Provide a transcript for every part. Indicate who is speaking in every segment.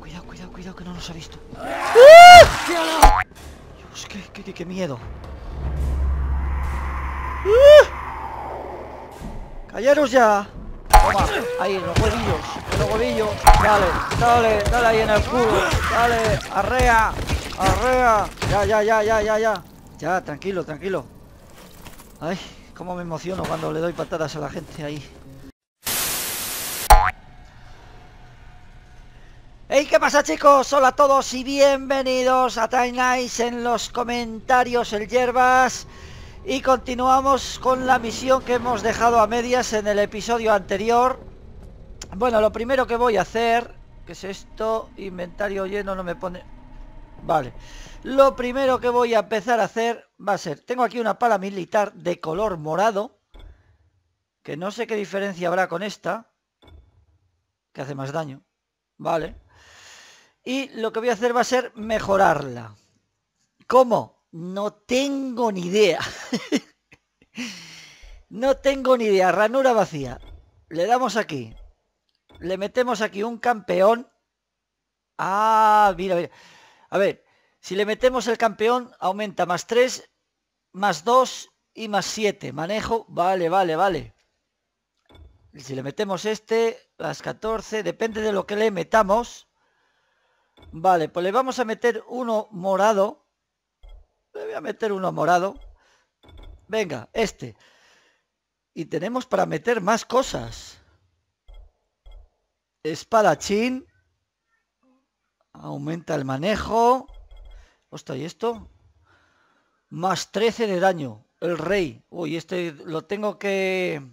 Speaker 1: Cuidado, cuidado, cuidado, que no nos ha visto. Dios, qué miedo. ¡Callaros ya! Toma, ahí, los huevillos, los huevillos. Dale, dale, dale ahí en el culo. Dale, arrea, arrea. Ya. Ya, tranquilo, tranquilo. Ay, cómo me emociono cuando le doy patadas a la gente ahí. Hey, ¿qué pasa, chicos? Hola a todos y bienvenidos a Time Nice. En los comentarios el Yerbas. Y continuamos con la misión que hemos dejado a medias en el episodio anterior. Bueno, lo primero que voy a hacer, ¿qué es esto? Inventario lleno, no me pone... Vale. Lo primero que voy a empezar a hacer va a ser... Tengo aquí una pala militar de color morado, que no sé qué diferencia habrá con esta, que hace más daño. Vale. Y lo que voy a hacer va a ser mejorarla. ¿Cómo? No tengo ni idea. No tengo ni idea. Ranura vacía. Le damos aquí. Le metemos aquí un campeón. Ah, mira. A ver, si le metemos el campeón, aumenta más 3, más 2 y más 7. Manejo. Vale. Y si le metemos este, las 14, depende de lo que le metamos. Vale, pues le vamos a meter uno morado. Le voy a meter uno morado. Venga, este. Y tenemos para meter más cosas. Espadachín. Aumenta el manejo. Hostia, ¿y esto? Más 13 de daño. El rey. Uy, este lo tengo que...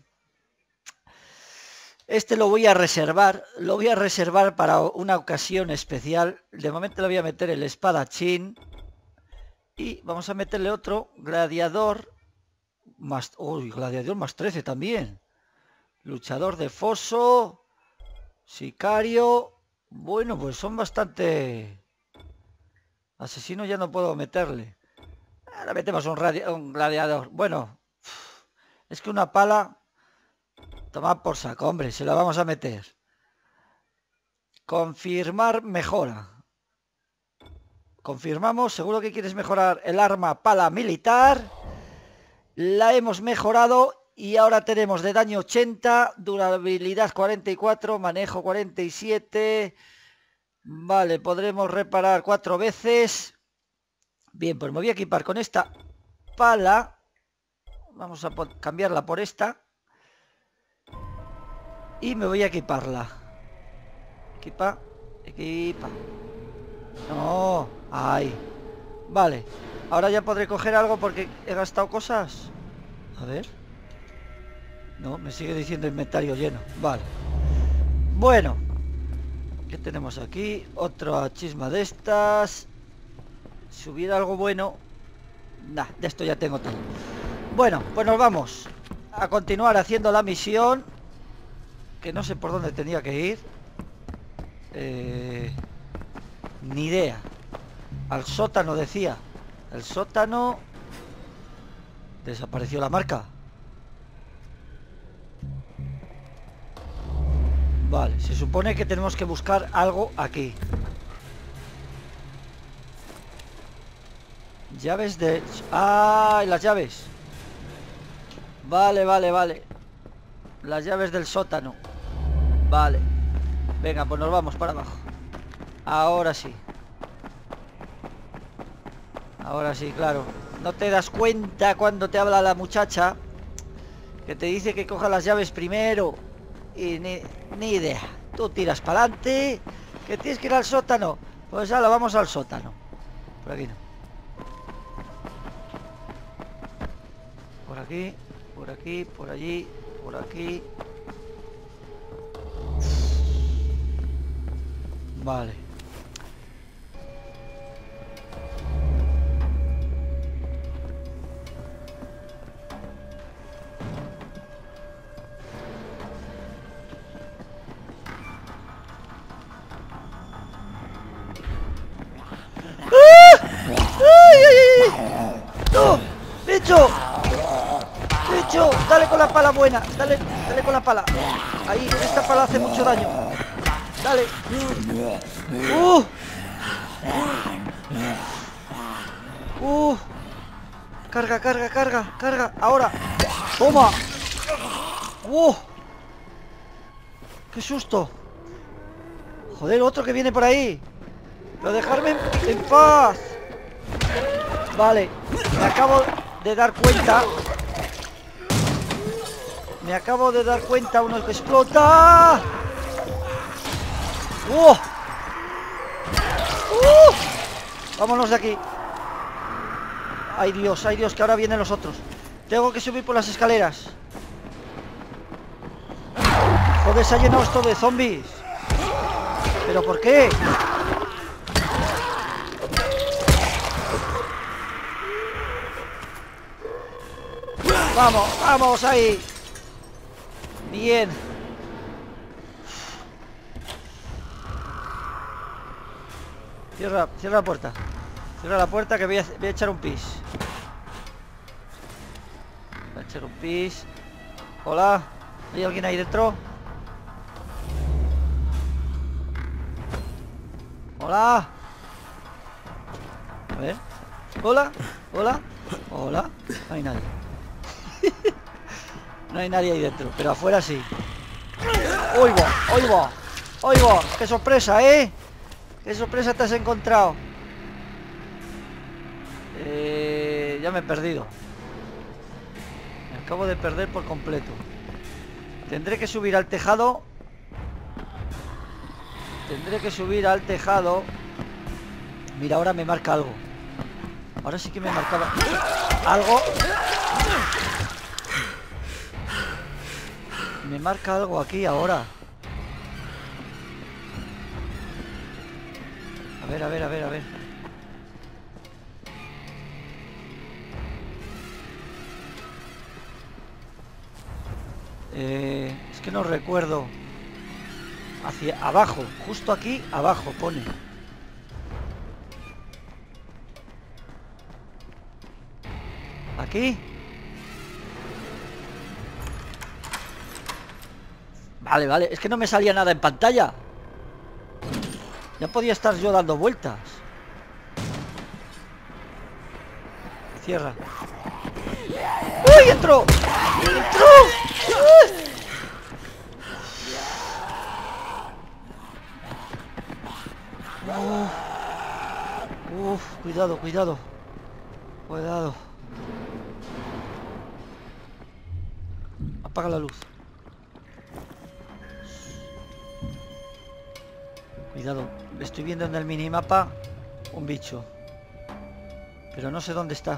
Speaker 1: Este lo voy a reservar. Lo voy a reservar para una ocasión especial. De momento le voy a meter el espadachín. Y vamos a meterle otro. Gladiador. Más... Uy, gladiador más 13 también. Luchador de foso. Sicario. Bueno, pues son bastante... Asesino ya no puedo meterle. Ahora metemos un gladiador. Bueno, es que una pala... Toma por saco, hombre, se la vamos a meter. Confirmar mejora. Confirmamos, seguro que quieres mejorar el arma pala militar. La hemos mejorado y ahora tenemos de daño 80, durabilidad 44, manejo 47. Vale, podremos reparar 4 veces. Bien, pues me voy a equipar con esta pala. Vamos a cambiarla por esta. Y me voy a equiparla. Equipa. No, ahí. Vale, ahora ya podré coger algo porque he gastado cosas. A ver. No, me sigue diciendo inventario lleno. Vale. Bueno, ¿qué tenemos aquí? Otra chisma de estas. Si hubiera algo bueno. Nah, de esto ya tengo todo. Bueno, pues nos vamos a continuar haciendo la misión, que no sé por dónde tenía que ir. Ni idea. Al sótano decía. El sótano. Desapareció la marca. Vale, se supone que tenemos que buscar algo aquí. Llaves de... ¡Ah! Las llaves. Vale. Las llaves del sótano. Vale. Venga, pues nos vamos para abajo. Ahora sí. Ahora sí, claro. No te das cuenta cuando te habla la muchacha, que te dice que coja las llaves primero. Y ni idea. Tú tiras para adelante, que tienes que ir al sótano. Pues ahora vamos al sótano. Por aquí no. Por aquí, por aquí, por allí, por aquí. Vale. ¡No! ¡Bicho! ¡Bicho! Dale con la pala buena. Dale con la pala. Ahí, esta pala hace mucho daño. Dale. Carga, carga, carga, carga. Ahora. Toma. Qué susto. Joder, otro que viene por ahí. Pero dejarme en paz. Vale. Me acabo de dar cuenta. Uno que explota. Vámonos de aquí. Ay Dios, que ahora vienen los otros. Tengo que subir por las escaleras. Joder, se ha llenado esto de zombies. ¿Pero por qué? Vamos, vamos ahí. Bien. Cierra la puerta. Cierra la puerta que voy a echar un pis. Voy a echar un pis. Hola. ¿Hay alguien ahí dentro? Hola. A ver. Hola. Hola. Hola. No hay nadie. No hay nadie ahí dentro, pero afuera sí. ¡Oigo! ¡Oigo! ¡Oigo! ¡Qué sorpresa, eh! ¡Qué sorpresa te has encontrado! Ya me he perdido. Me acabo de perder por completo. Tendré que subir al tejado. Mira, ahora me marca algo. Ahora sí que me marcaba algo. Me marca algo aquí ahora. A ver. Es que no recuerdo. Hacia abajo, justo aquí abajo pone. Aquí. Vale, es que no me salía nada en pantalla. Ya podía estar yo dando vueltas. Cierra. ¡Uy! ¡Entró! Cuidado. Apaga la luz. Cuidado, estoy viendo en el minimapa un bicho, pero no sé dónde está.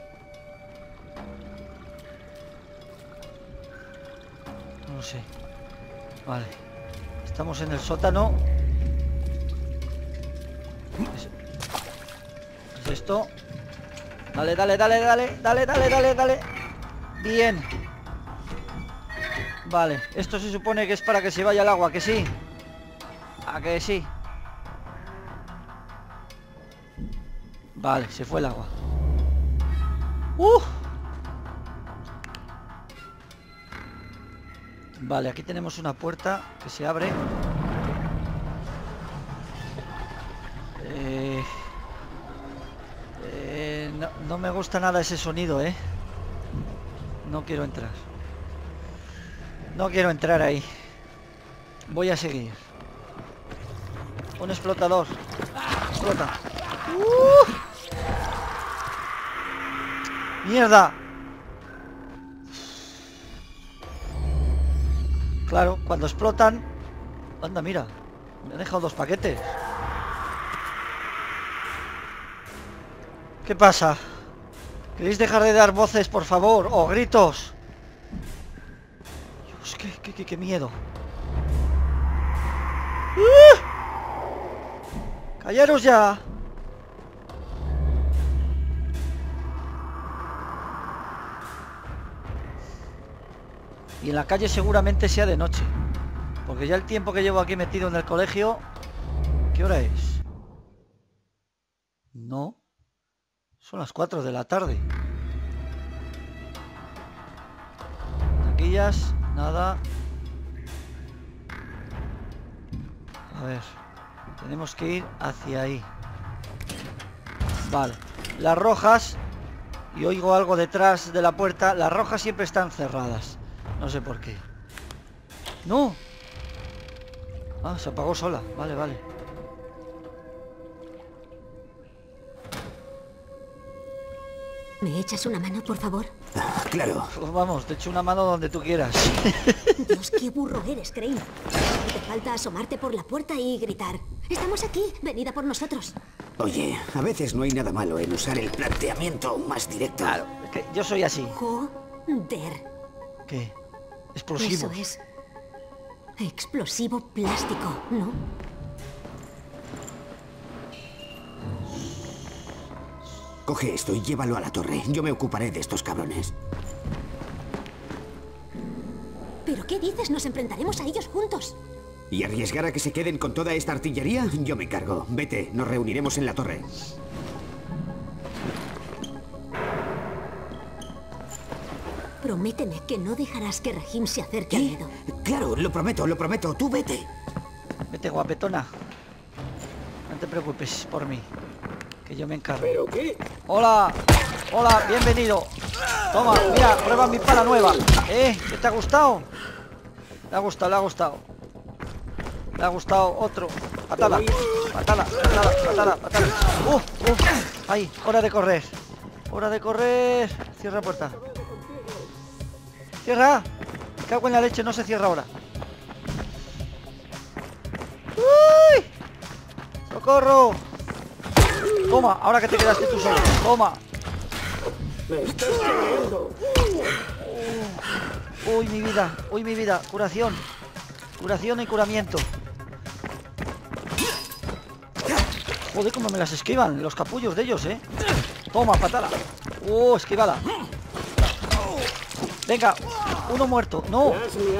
Speaker 1: No lo sé. Vale, estamos en el sótano. ¿Es esto? Dale. Bien. Vale, esto se supone que es para que se vaya el agua, ¿que sí? ¿A que sí? Vale, se fue el agua. Vale, aquí tenemos una puerta que se abre. No me gusta nada ese sonido, ¿eh? No quiero entrar. No quiero entrar ahí. Voy a seguir. Un explotador. Explota. ¡Mierda! Claro, cuando explotan... Anda, mira. Me he dejado 2 paquetes. ¿Qué pasa? ¿Queréis dejar de dar voces, por favor? O gritos. Dios, qué miedo. ¡Callaros ya! Y en la calle seguramente sea de noche, porque ya el tiempo que llevo aquí metido en el colegio... ¿Qué hora es? No. Son las 4 de la tarde. Taquillas, nada. A ver. Tenemos que ir hacia ahí. Vale. Las rojas... Y oigo algo detrás de la puerta. Las rojas siempre están cerradas. No sé por qué. ¡No! Ah, se apagó sola. Vale, vale.
Speaker 2: ¿Me echas una mano, por favor?
Speaker 3: Ah, claro.
Speaker 1: Pues vamos, te echo una mano donde tú quieras.
Speaker 2: Dios, qué burro eres, Crane. Te falta asomarte por la puerta y gritar: estamos aquí, venid a por nosotros.
Speaker 3: Oye, a veces no hay nada malo en usar el planteamiento más directo.
Speaker 1: Claro, es que yo soy así.
Speaker 2: Joder.
Speaker 1: ¿Qué? Explosivo.
Speaker 2: Eso es. Explosivo plástico, ¿no?
Speaker 3: Coge esto y llévalo a la torre. Yo me ocuparé de estos cabrones.
Speaker 2: ¿Pero qué dices? Nos enfrentaremos a ellos juntos.
Speaker 3: ¿Y arriesgar a que se queden con toda esta artillería? Yo me encargo. Vete, nos reuniremos en la torre.
Speaker 2: Prométeme que no dejarás que Rahim se acerque al nido.
Speaker 3: Claro, lo prometo, lo prometo. Tú vete.
Speaker 1: Vete, guapetona. No te preocupes por mí, que yo me encargo.
Speaker 3: ¿Pero qué?
Speaker 1: Hola, hola, bienvenido. Toma, mira, prueba mi pala nueva. ¿Qué te ha gustado? Le ha gustado, le ha gustado. Le ha gustado otro. Patada, patada, patada, patada, patada. Ahí, hora de correr. Hora de correr. Cierra la puerta. Cierra. Me cago en la leche, no se cierra ahora. ¡Uy! ¡Socorro! Toma, ahora que te quedaste tú solo. Toma.
Speaker 4: ¡Me estás cayendo!
Speaker 1: Uy, mi vida. Uy, mi vida. Curación. Curación y curamiento. Joder, cómo me las esquivan los capullos de ellos, ¿eh? Toma, patada. Esquivada. Venga, uno muerto. No.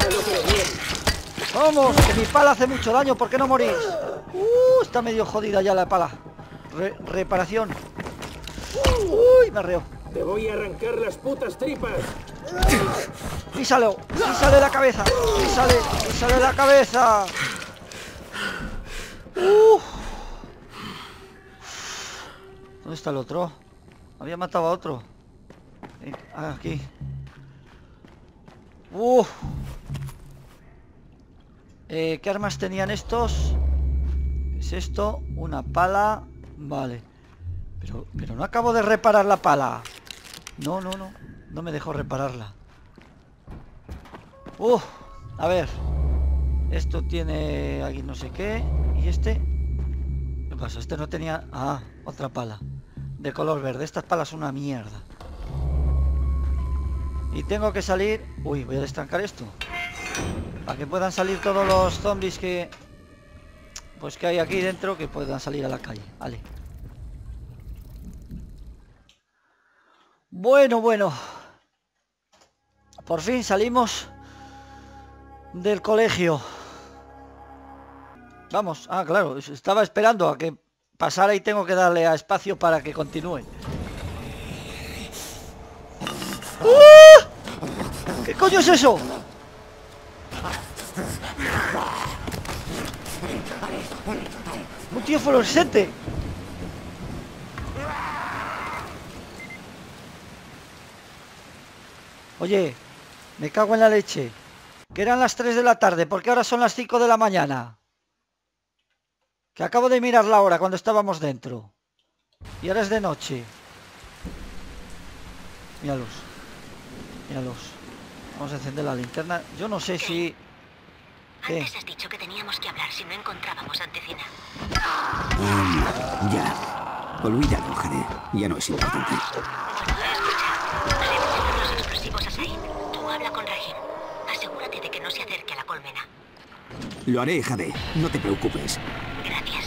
Speaker 1: Vamos, que mi pala hace mucho daño. ¿Por qué no morís? Está medio jodida ya la pala. Reparación. Uy, me arreo.
Speaker 4: Te voy a arrancar las putas tripas.
Speaker 1: Písalo, písale la cabeza. Písale la cabeza. ¿Dónde está el otro? Había matado a otro. Aquí. ¿Qué armas tenían estos? ¿Qué es esto? Una pala. Vale. Pero no acabo de reparar la pala. No me dejó repararla. A ver. Esto tiene aquí no sé qué. ¿Y este? ¿Qué pasa? Este no tenía... Ah, otra pala de color verde. Estas palas son una mierda. Y tengo que salir... Uy, voy a destancar esto para que puedan salir todos los zombies que... Pues que hay aquí dentro, que puedan salir a la calle. Vale. Bueno. Por fin salimos del colegio. Vamos. Ah, claro. Estaba esperando a que pasara y tengo que darle a espacio para que continúe. ¿Qué coño es eso? Un tío fluorescente. Oye, me cago en la leche. Que eran las 3 de la tarde, porque ahora son las 5 de la mañana. Que acabo de mirar la hora cuando estábamos dentro. Y ahora es de noche. Míralos. Míralos. Vamos a encender la linterna. Yo no sé si... ¿Qué?
Speaker 2: Antes has dicho que teníamos que hablar si no encontrábamos Antecina.
Speaker 3: Ya. Olvídalo, Jade. Ya no es importante.
Speaker 2: Escucha. Le hemos dejado los explosivos a Said. Tú habla con Rahim. Asegúrate de que no se acerque a la colmena.
Speaker 3: Lo haré, Jade. No te preocupes.
Speaker 2: Gracias.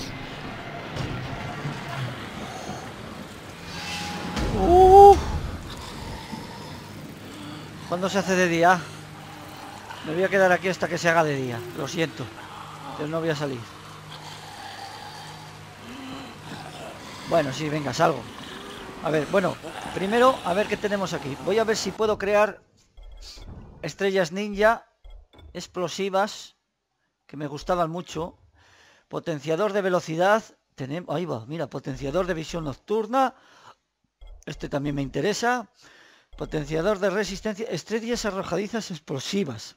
Speaker 1: ¿Cuándo se hace de día? Me voy a quedar aquí hasta que se haga de día. Lo siento, pero no voy a salir. Bueno, sí, venga, salgo. A ver, bueno, primero a ver qué tenemos aquí. Voy a ver si puedo crear estrellas ninja explosivas, que me gustaban mucho. Potenciador de velocidad. Tenemos, ahí va, mira, potenciador de visión nocturna. Este también me interesa. Potenciador de resistencia. Estrellas arrojadizas explosivas.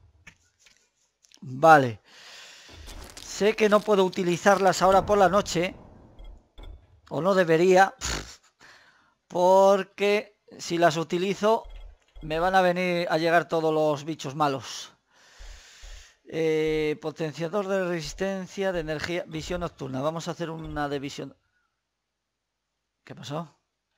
Speaker 1: Vale. Sé que no puedo utilizarlas ahora por la noche. O no debería. Porque si las utilizo me van a venir a llegar todos los bichos malos. Potenciador de resistencia de energía. Visión nocturna. Vamos a hacer una de visión. ¿Qué pasó?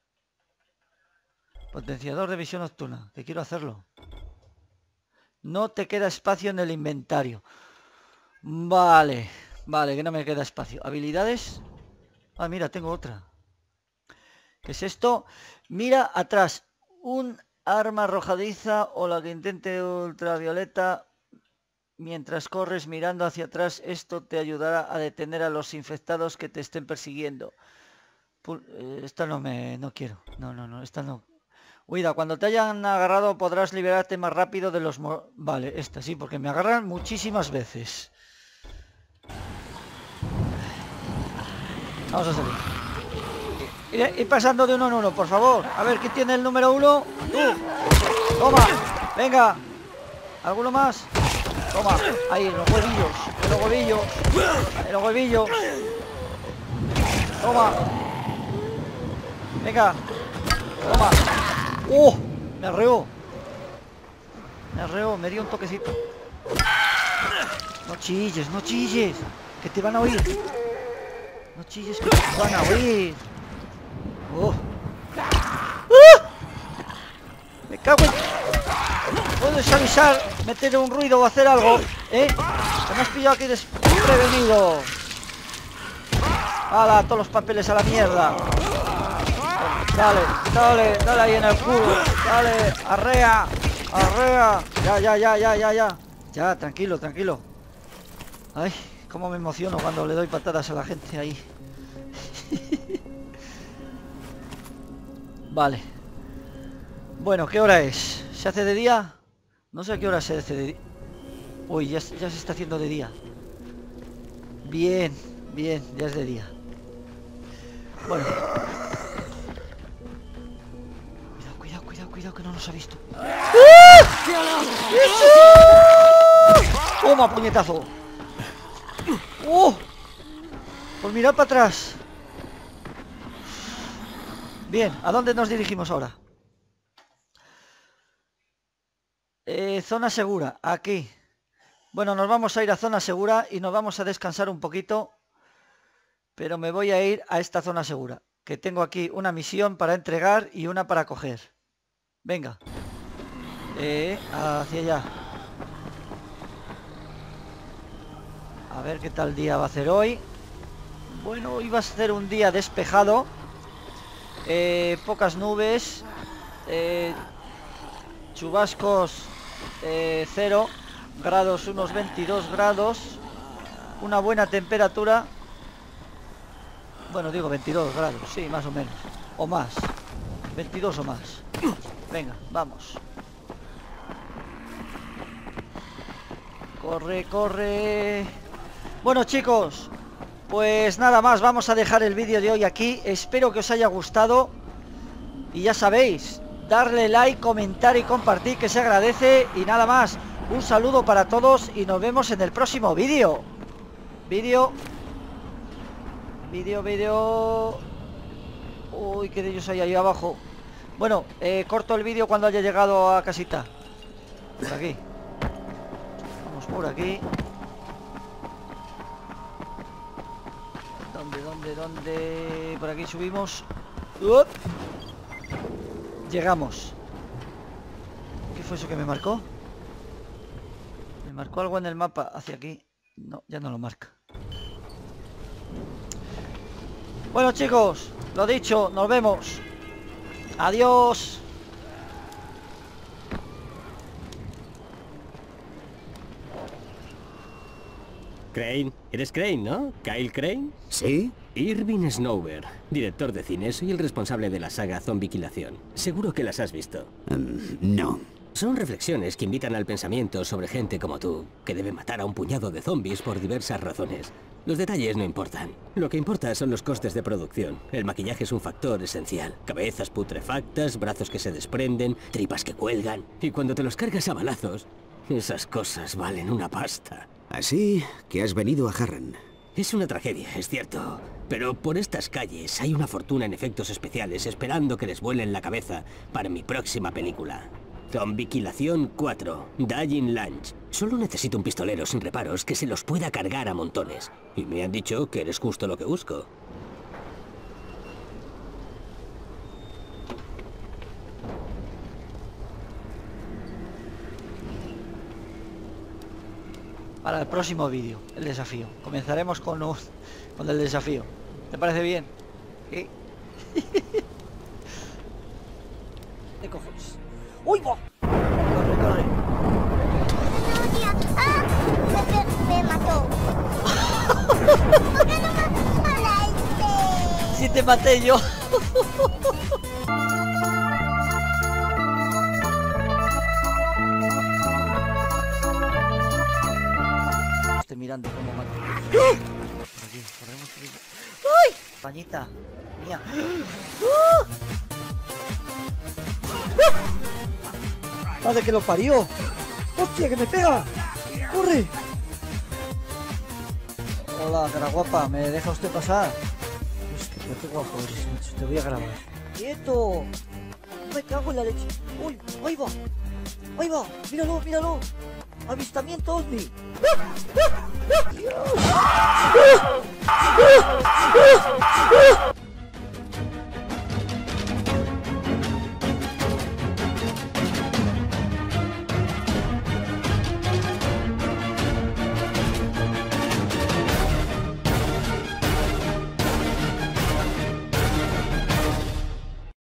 Speaker 1: Potenciador de visión nocturna. Que quiero hacerlo. No te queda espacio en el inventario. Vale. Vale, que no me queda espacio. Habilidades. Ah, mira, tengo otra. ¿Qué es esto? Mira atrás. Un arma arrojadiza o la que intente ultravioleta. Mientras corres mirando hacia atrás, esto te ayudará a detener a los infectados que te estén persiguiendo. Esta no quiero. No, esta no. Cuida, cuando te hayan agarrado podrás liberarte más rápido de los... Vale, esta sí, porque me agarran muchísimas veces. Vamos a salir. Ir pasando de uno en uno, por favor. A ver, ¿quién tiene el número 1? ¡Tú! ¡Toma! ¡Venga! ¿Alguno más? Toma, ahí, los huevillos, los huevillos. Toma. Venga. Toma. ¡Oh! Me arreó. Me dio un toquecito. No chilles, que te van a oír. No chilles, que te van a oír. ¡Oh! Me cago en... Puedes avisar, meter un ruido o hacer algo, ¿eh? Que me has pillado aquí desprevenido. ¡Hala! Todos los papeles a la mierda. Dale ahí en el culo. Dale, arrea. Ya. Ya, tranquilo. Ay, cómo me emociono cuando le doy patadas a la gente ahí. Vale. Bueno, ¿qué hora es? ¿Se hace de día? No sé a qué hora se hace de día. Uy, ya se está haciendo de día. Bien, ya es de día. Bueno. Cuidado que no nos ha visto. ¡Toma, puñetazo! Pues mirad para atrás. Bien, ¿a dónde nos dirigimos ahora? Zona segura, aquí. Bueno, nos vamos a ir a zona segura y nos vamos a descansar un poquito. Pero me voy a ir a esta zona segura, que tengo aquí una misión para entregar y una para coger. Venga. Hacia allá. A ver qué tal día va a hacer hoy. Bueno, hoy va a ser un día despejado. Pocas nubes. Chubascos 0 grados, unos 22 grados. Una buena temperatura. Bueno, digo 22 grados, sí, más o menos. O más. 22 o más. Venga, vamos. Corre. Bueno, chicos, pues nada más, vamos a dejar el vídeo de hoy aquí. Espero que os haya gustado. Y ya sabéis, darle like, comentar y compartir, que se agradece. Y nada más, un saludo para todos y nos vemos en el próximo vídeo. Uy, que de ellos hay ahí abajo. Bueno, corto el vídeo cuando haya llegado a casita. Por aquí. Vamos por aquí. ¿Dónde? Por aquí subimos. Llegamos. ¿Qué fue eso que me marcó? Me marcó algo en el mapa hacia aquí. No, ya no lo marca. Bueno, chicos, lo dicho, nos vemos. Adiós.
Speaker 5: Crane, eres Crane, ¿no? ¿Kyle Crane?
Speaker 3: ¿Sí?
Speaker 5: Irving Snover, director de cine. Soy el responsable de la saga Zombiquilación. Seguro que las has visto.
Speaker 3: No.
Speaker 5: Son reflexiones que invitan al pensamiento sobre gente como tú, que debe matar a un puñado de zombies por diversas razones. Los detalles no importan. Lo que importa son los costes de producción. El maquillaje es un factor esencial. Cabezas putrefactas, brazos que se desprenden, tripas que cuelgan. Y cuando te los cargas a balazos, esas cosas valen una pasta.
Speaker 3: Así que has venido a Harran.
Speaker 5: Es una tragedia, es cierto. Pero por estas calles hay una fortuna en efectos especiales esperando que les vuelen la cabeza para mi próxima película. Zombiquilación 4, Dying Lunch. Solo necesito un pistolero sin reparos que se los pueda cargar a montones. Y me han dicho que eres justo lo que busco.
Speaker 1: Para el próximo vídeo, el desafío. Comenzaremos con el desafío. ¿Te parece bien? ¿Sí? ¿Qué cojones? ¡Uy, va! Corre, corre.
Speaker 6: Me mató.
Speaker 1: ¡Sí te maté yo! Estoy mirando cómo mata. Por aquí, corremos por aquí. ¡Uy! Pañita mía. ¡Madre que lo parió! ¡Hostia, que me pega! ¡Corre! Hola, cara guapa, ¿me deja usted pasar? Hostia, qué guapo eres, te voy a grabar. ¡Quieto! Me cago en la leche. ¡Uy! ¡Ahí va! ¡Ahí va! ¡Míralo, míralo! ¡Avistamiento ovni! ¡Dios!